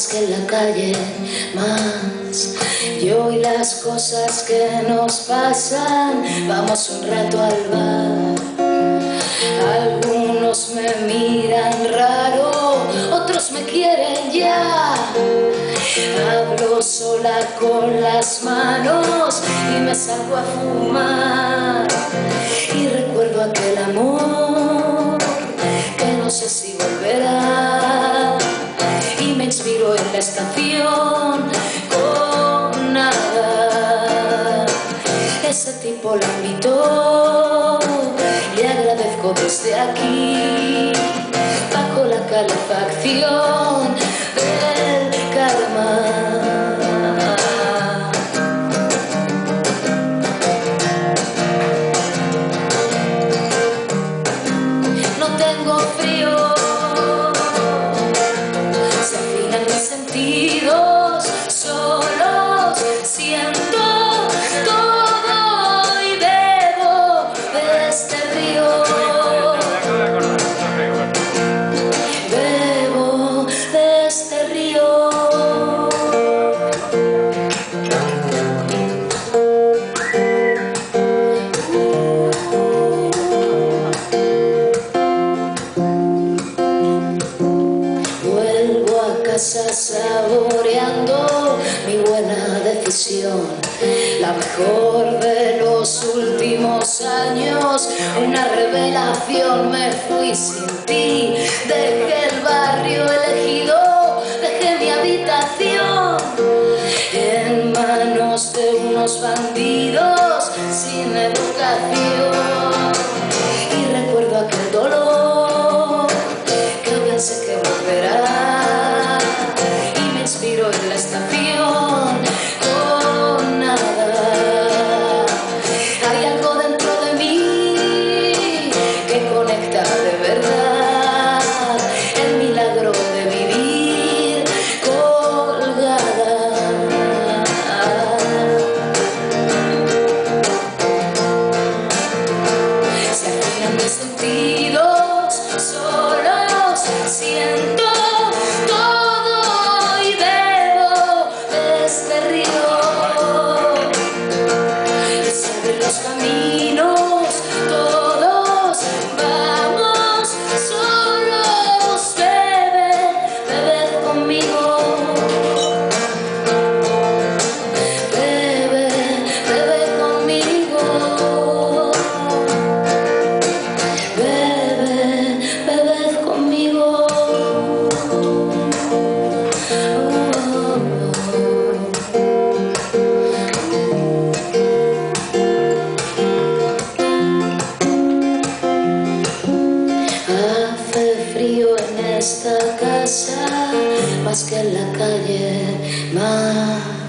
más que en la calle, más yo y las cosas que nos pasan. Vamos un rato al bar, algunos me miran raro, otros me quieren ya. Hablo sola con las manos y me salgo a fumar, y recuerdo aquel amor que no sé si volverá, y me inspiro en la estación con nada. Ese tipo la invitó, le agradezco desde aquí, bajo la calefacción del karma. No tengo frío, se afinan mis sentidos, solos siento todo y bebo de este río. Bebo de este río. Vuelvo a casa saboreando mi buena decisión, la mejor de los últimos años, una revelación. Me fui sin ti, dejé el barrio elegido, dejé mi habitación en manos de unos bandidos sin educación, y recuerdo aquel dolor que pensé que volverá, y me inspiro en la estación con nada. Hay algo dentro de mí que conecta de verdad, el milagro de vivir colgada. Se afinan mis sentidos, solos siento todo y bebo de este río. Y se abren los caminos, todos vamos solos. Bebe conmigo. Bebe conmigo. Bebed conmigo. Hace frío en esta casa, más que en la calle, más.